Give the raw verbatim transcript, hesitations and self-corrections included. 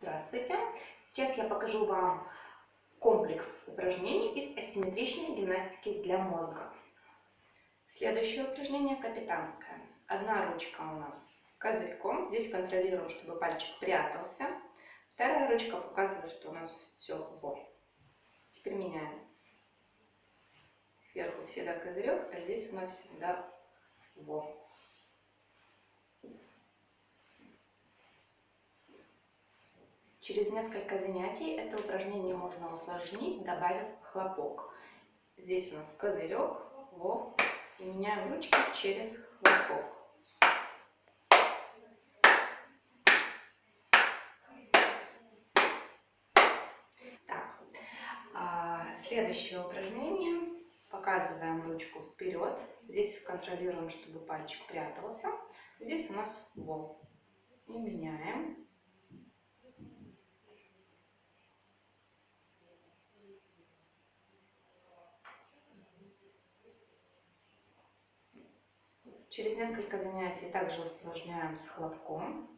Здравствуйте! Сейчас я покажу вам комплекс упражнений из асимметричной гимнастики для мозга. Следующее упражнение капитанское. Одна ручка у нас козырьком. Здесь контролируем, чтобы пальчик прятался. Вторая ручка показывает, что у нас все во. Теперь меняем. Сверху всегда козырек, а здесь у нас всегда во. Через несколько занятий это упражнение можно усложнить, добавив хлопок. Здесь у нас козырек, во, и меняем ручки через хлопок. Так, а следующее упражнение. Показываем ручку вперед. Здесь контролируем, чтобы пальчик прятался. Здесь у нас во. И меняем. Через несколько занятий также усложняем с хлопком.